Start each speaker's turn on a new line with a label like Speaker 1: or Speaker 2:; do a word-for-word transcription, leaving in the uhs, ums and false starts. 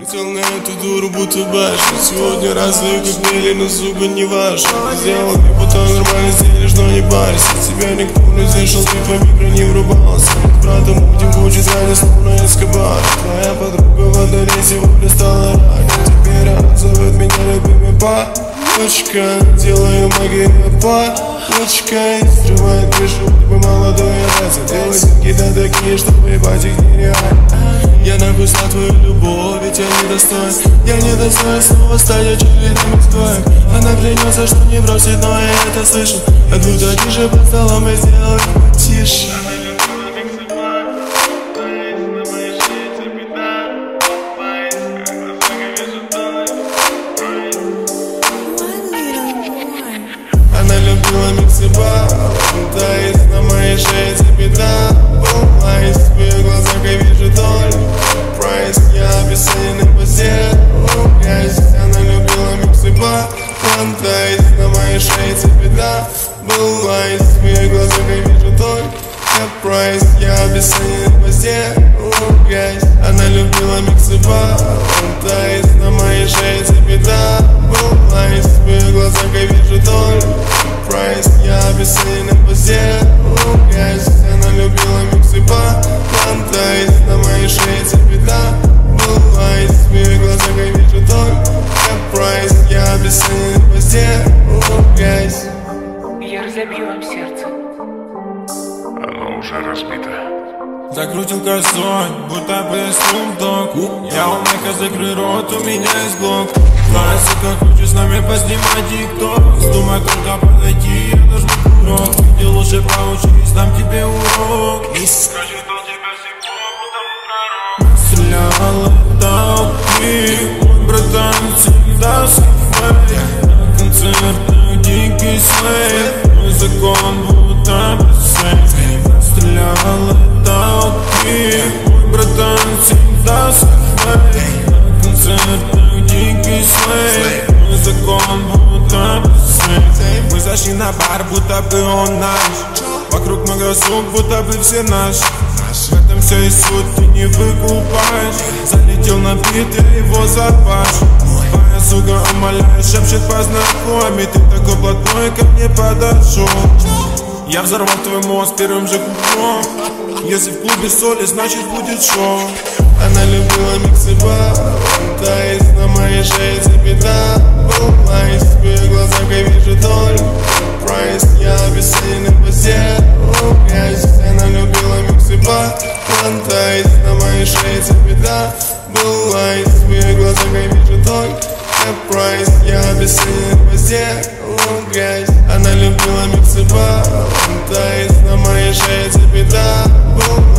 Speaker 1: Летел на эту дуру, будто башня. Сегодня разные как мели, но сука не ваша. Сделал мне потом нормально сделаешь, но не парься. Тебя никто не слышал, ты по микро не врубался. Братом будем кучить ранее, словно Эскобар. Твоя подруга в Андале сегодня стала ранее. Теперь она зовет меня любимый папочка. Делаю магию палочкой. Срывает крышу, бы молодой раса. Делай деньги да такие, чтобы ебать их нереально. Я нагуся твою любовь, ведь я не достоин. Я не достоин снова стать очередным изгоем. Она клянется, что не бросит, но я это слышу. А тут тише под столом и сделаю потише. Она любила миксы бар, таис на моей шее цепита. Булайс, в ее глазах я вижу только прайс. Я обесцененный по зеру грязь. Она любила миксы бар, таис на моей шее цепита. Булайс, в ее глазах я вижу только прайс. Я обесцененный по зеру грязь. Она любила миксы бар, таис на моей шее цепита. Булайс, в ее глазах я вижу только прайс. Я обесцененный по зеру грязь. Она любила миксы бар, таис на моей шее цепита. Булайс, в ее глазах я вижу только прайс. Я обесцененный по зеру грязь.
Speaker 2: Я разобью вам сердце.
Speaker 3: Оно уже разбито.
Speaker 4: Закрутил косой, будто бы стумдок. Я у Майка, закрой рот, у меня есть блок. Знаю, сука, хочешь с нами поснимать тикток. Вздумай только подойти, я должен урок. Ты лучше поучись, дам тебе урок. Скажи, кто тебя сегодня, будто пророк. Стрелял это ты, мой братан, всегда со мной. На концертах дикий слейд, мой закон будто бы сейф. Стрелял это ты, мой братан, всегда со мной. На концертах дикий слейд, мой закон будто бы сейф. Мы зашли на бар, будто бы он наш. Вокруг много сук, будто бы все наши. В этом все и суть, ты не выкупаешь. Залетел на бит, я его забашу. Твоя сука умоляет, шепчет познакомить. Ты такой плотной, ко мне подошел. Я взорвал твой мозг первым же куплом. Если в клубе соли, значит будет шоу.
Speaker 1: Она любила миксы бар, таис на моей шее цепита. Булайс, в ее глазах я вижу только прайс. Я обесцененный по зеру грязь. Она любила миксы бар, таис на моей шее цепита. Булайс, в ее глазах я вижу только прайс. Я обесцененный по зеру грязь. Она любила миксы бар, таис на моей шее цепита.